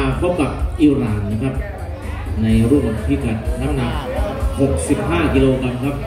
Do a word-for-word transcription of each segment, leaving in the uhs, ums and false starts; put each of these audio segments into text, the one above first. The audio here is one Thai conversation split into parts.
พบกับอิหร่านนะครับในรุ่นพิกัดน้ำหนักหกสิบห้ากิโลกรัมครับ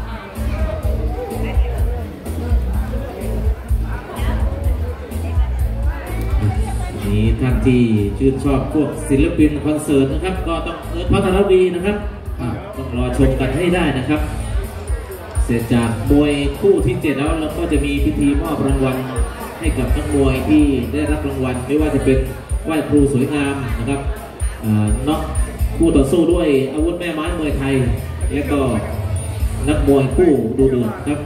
นี้ท่านที่ชื่นชอบพวกศิลปินคอนเสิร์ตนะครับก็ต้องเอิร์ธ พัทรวีนะครับต้องรอชมกันให้ได้นะครับเสร็จจากมวยคู่ที่เจ็ดแล้วเราก็จะมีพิธีมอบรางวัลให้กับนักมวยที่ได้รับรางวัลไม่ว่าจะเป็นไหว้ครูสวยงามนะครับน็อกคู่ต่อสู้ด้วยอาวุธแม่ไม้มวยไทยและก็นักมวยคู่ดูเดือดครับ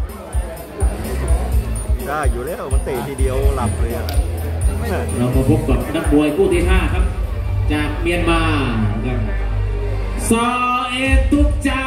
ได้อยู่แล้วมันเตะทีเดียวหลับเลยเรามาพบกับนักมวยคู่ที่ห้าครับจากเมียนมาครับซอเอตุกจา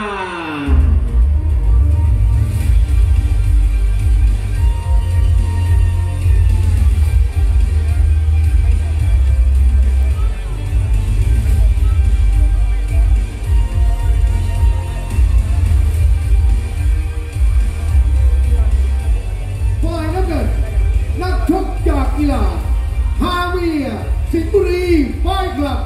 กีฬาฮาเวียสิงห์บุรีไฟคลับ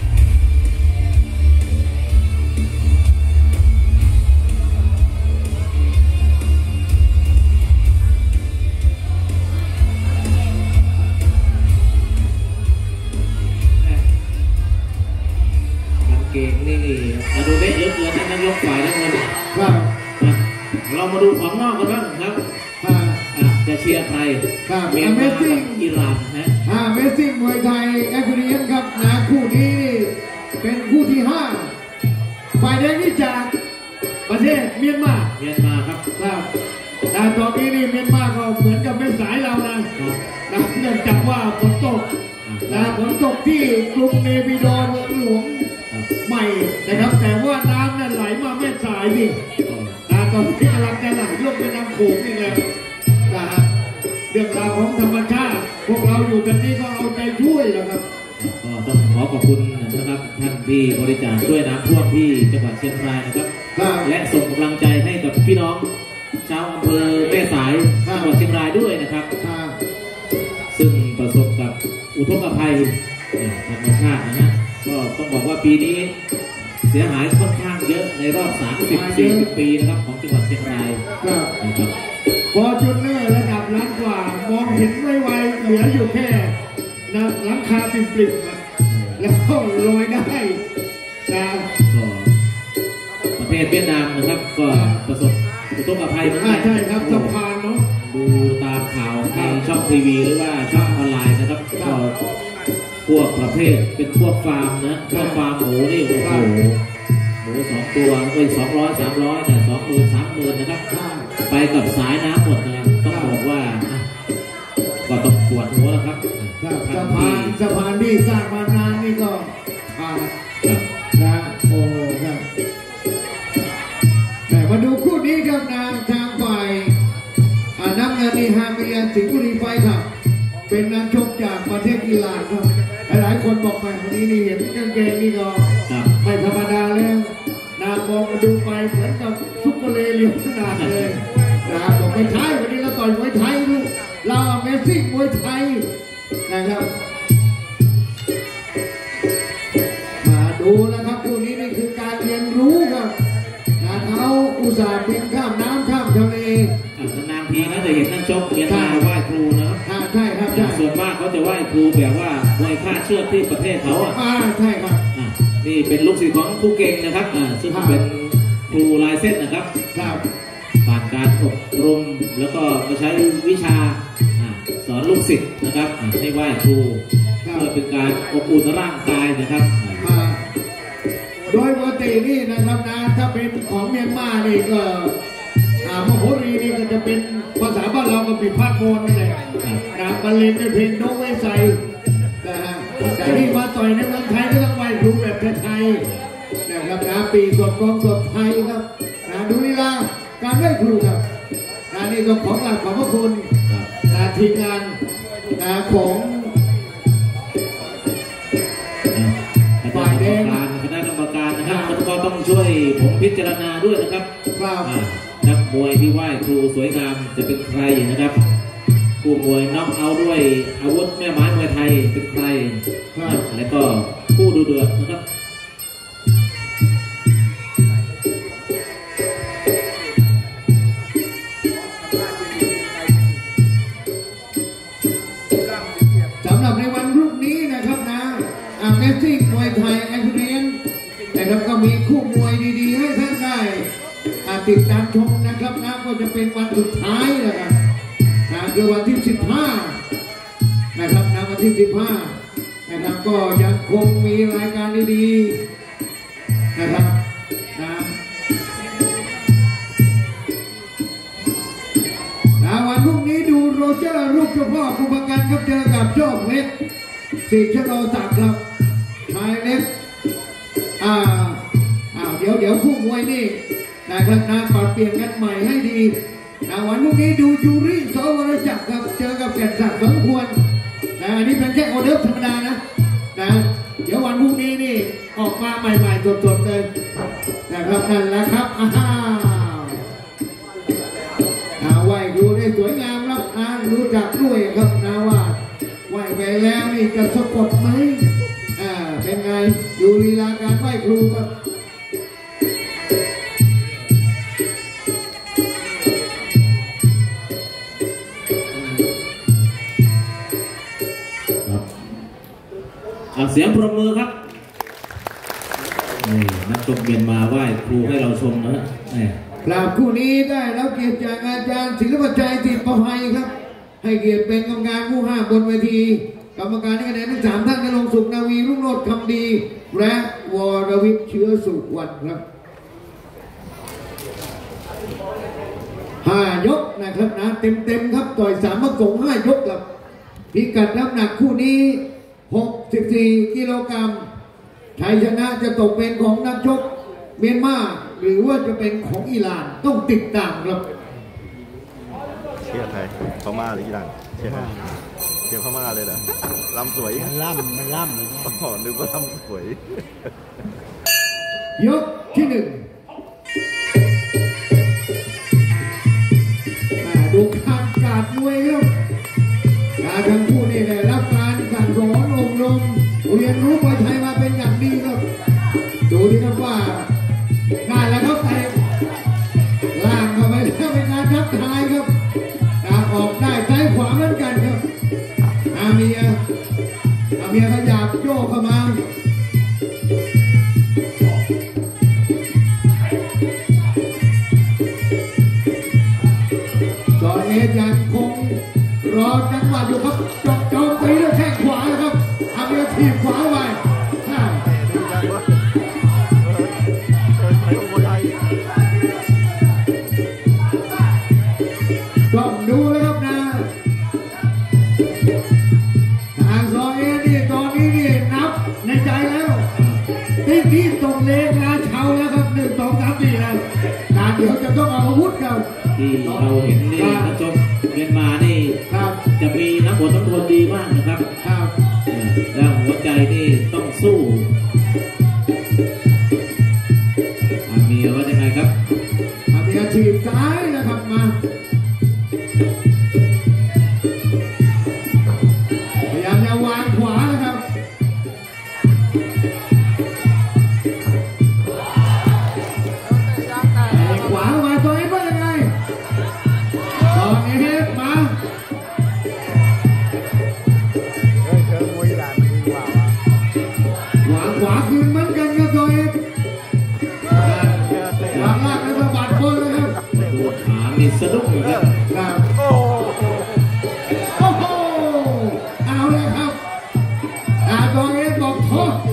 เก่งนี่มาดูเด็กเยอะเกินนั่นยกฝ่ายทั้งหมดครับเรามาดูของนอกกันบ้างครับจะเชียร์ใครเมสซิ่งอิหร่านนะอ่าเมสซิ่งมวยไทยแอฟริกันครับนะคู่นี้นี่เป็นคู่ที่ห้าฝ่ายแดงนี่จากประเทศเมียนมาเมียนมาครับครับแต่ตอนนี้นี่เมียนมาก็เหมือนกับไม่สายเรานะนะเนื่องจากว่าฝนตกนะฝนตกที่กรุงเนปิดอร์เมืองหลวงใหม่นะครับแต่ว่าน้ำนั้นไหลมาแม่สายนี่นะตอนที่กำลังจะไหลลงไปน้ำโขงนี่แหละเรื่องราวของธรรมชาติพวกเราอยู่กันนี้ก็เอาใจช่วยแล้วครับก็ต้องขอขอบคุณนะครับท่านที่บริจาคช่วยน้ำท่วมที่จังหวัดเชียงรายนะครับและส่งกำลังใจให้กับพี่น้องชาวอำเภอแม่สายจังหวัดเชียงรายด้วยนะครับซึ่งประสบกับอุทกภัยธรรมชาตินะฮะก็ต้องบอกว่าปีนี้เสียหายค่อนข้างเยอะในรอบ สามสิบถึงสี่สิบ ปีนะครับของจังหวัดเชียงรายนะครับพอจุดเนื้อระดับล้านกว่ามองเห็นไม่ไวเหลืออยู่แค่นะหลังคาปริบๆแล้วก็ลอยได้นะประเทศเวียดนามนะครับก็ประสบอุทกภัยเหมือนกันใช่ครับสะพานเนาะดูตามข่าวทางช่องทีวีหรือว่าช่องออนไลน์นะครับก็พวกประเภทเป็นพวกฟาร์มนะพวกฟาร์มหมูนี่โอ้โหหมูสองตัวเอ้ยสองร้อยสามร้อยเนี่ยสองหมื่นสามหมื่นนะครับไปกับสายน้ำหมดนะต้องบอกว่าก็ต้องปวดหัวแล้วครับสะพานสะพานที่สร้างมานานนี่ก็อ่านะโอ้ครับแต่มาดูคู่นี้ครับนางทางฝ่ายน้ำเงินนี่ฮาเมียสิงห์บุรีไฟครับเป็นนักชกจากประเทศอิหร่านครับหลายคนบอกไปวันนี้นี่เห็นกางเกงนี่ก็ไม่ธรรมดาแล้วนางมองดูไปเหมือนกับซุปเปอร์เลเลียนขนาดเลยนะบอกไม่ใช่วันนี้เราต่อยมวยไทยลูกเราเมสซิ่งมวยไทยนะครับมาดูนะครับคู่นี้นี่คือการเรียนรู้ครับนะเขาอุตส่าห์บินข้ามน้ำข้ามทะเลนานทีนะจะเห็นนักชกเมียนมาไหว้ครูนะครับใช่ครับส่วนมากเขาจะไหว้ครูแบบว่ามวยค่าเชือกที่ประเทศเขาอ่ะใช่ครับนี่เป็นลูกศิษย์ของครูเก่งนะครับซึ่งเป็นครูลายเส้นนะครับผ่านการอบรมแล้วก็มาใช้วิชาสอนลูกศิษย์นะครับให้ไหว้ครูเพื่อเป็นการอบอุ่นร่างกายนะครับโดยปกตินี่นะครับนะถ้าเป็นของเมียนมานี่ก็มโหรีนี่ก็จะเป็นภาษาบ้านเราก็ปิดพาดโมนนี่แหละนะบรรเลงในเพลงโนเวไซนะฮะแต่ที่มาต่อยในเมืองไทยก็ต้องไหว้ครูแบบไทยนะครับนะปีสดกองสดไทยครับนะดูลีลาการไหว้ครูครับนะนี่ก็ของหลักของพระคุณนะทีมงานนะของฝ่ายแดงคณะกรรมการนะครับก็ต้องช่วยผมพิจารณาด้วยนะครับนักมวยที่ไหว้ครูสวยงามจะเป็นใครนะครับผู้มวยน็อกเอาด้วยอาวุธแม่ไม้มวยไทยเป็นใครแล้วก็ผู้ดูเดือดนะครับสำหรับในวันพรุ่งนี้นะครับนะอาเมซิ่งมวยไทยแอคเรียนนะครับก็มีคู่มวยดีๆให้ท่านได้ติดตามชมนะครับนะก็จะเป็นวันสุดท้ายนะครับนะคือวันที่สิบห้านะครับนะวันที่สิบห้านะครับก็ยังคงมีรายการดีๆนะครับนะนะวันพรุ่งนี้ดูโรเจอร์ลูกเจ้าพ่อคุปกันครับเจอกับโชคเพชรสิทธิ์ชโนศักดิ์ครับชายเล็กอ่าอ่าเดี๋ยวเดี๋ยวคู่มวยนี่นะครับนะปรับเปลี่ยนกันใหม่ให้ดีนะวันพรุ่งนี้ดูยูริสวรจักรครับเจอกับแก่นศักดิ์สมควรนะอันนี้เป็นแค่ออเดิร์ฟธรรมดานะนะเดี๋ยววันพรุ่งนี้นี่ออกมาใหม่ๆสดๆเลยนะครับนั่นแหละครับอ้าวไหวดูได้สวยงามครับอ่ารู้จักด้วยครับนะว่าไหวไปแล้วนี่จะสะกดไหมอ่าเป็นไงดูลีลาการไหวครูครับเสียงปรบมือครับนี่นักชกเมียนมาไหว้ครูให้เราชมนะนี่กราบคู่นี้ได้แล้วเกียรติจากอาจารย์ศิลปชัยติดประภัยครับให้เกียรติเป็นกรรมการผู้ห้าบนเวทีกรรมการให้คะแนนทั้งสามท่านนรงค์สุขนาวีรุ่งโรจน์คำดีและวรวิทย์เชื้อสุวรรณครับห้ายกนะครับนะเต็มเต็มครับต่อยสามมะกงห้ายกครับพิกัดน้ำหนักคู่นี้หกสิบสี่กิโลกรัมชัยชนะจะตกเป็นของนักชกเมียนมาหรือว่าจะเป็นของอิหร่านต้องติดตามครับเชียร์ไทยพม่าหรืออิหร่านเชียร์เชียร์พม่าเลยเหรอลำสวยมันล่ำมันล่ำเลยอ๋อนึกว่าลำสวยยกที่หนึ่งดูการกาดมวยครับการทั้งคู่นี่ได้รับการสั่งสอนอบรมเรียนรู้มวยไทยมาเป็นอย่างดีครับดูดีครับว่าง่ายแล้วครับแต่ล่างเข้าไปแล้วเป็นการทักทายครับการออกได้ซ้ายขวาเหมือนกันครับอาเมียอาเมียขยับโยกเข้ามาตอนนี้ยังคงรอจังหวะอยู่ครับจอกจอกไปด้วยแข้งขวาครับอาเมียถีบขวาไว้ต้องดูเลยครับนะทางซอยนี่ตอนนี้นี่นับในใจแล้วที่ที่ตรงเลงงานเช้าแล้วครับหนึ่งสองสามสี่แล้วการเดี๋ยวจะต้องเอาอาวุธกันที่เราเห็นนี่นักชกเมียนมานี่จะมีนักบวชนักบวชดีมากนะครับแล้วหัวใจนี่ต้องสู้อาเมียว่ายังไงครับอาเมียถีบซ้ายนะครับมาพยายามจะวางขวานะครับขวามาตัวนี้ว่ายังไงตอนนี้เฮ็ดมาขวาคืนเหมือนกันครับตัวเองวางล่างแล้วสะบัดบนเลยครับปวดขามีสะดุ้งครับโอ้โหเอาเลยครับตัวเองบอกโทษ